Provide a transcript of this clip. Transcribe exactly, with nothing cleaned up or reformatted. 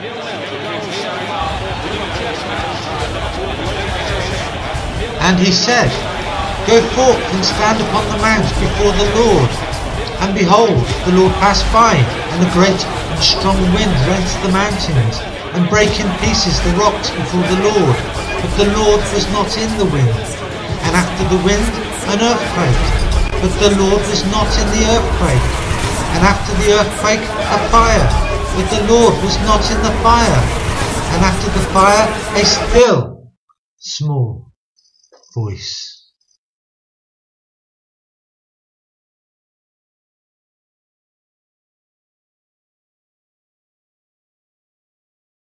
And he said, Go forth and stand upon the mount before the Lord. And behold, the Lord passed by, and a great and strong wind rent the mountains, and brake in pieces the rocks before the Lord. But the Lord was not in the wind. And after the wind, an earthquake. But the Lord was not in the earthquake. And after the earthquake, a fire. But the Lord was not in the fire. And after the fire, a still, small voice.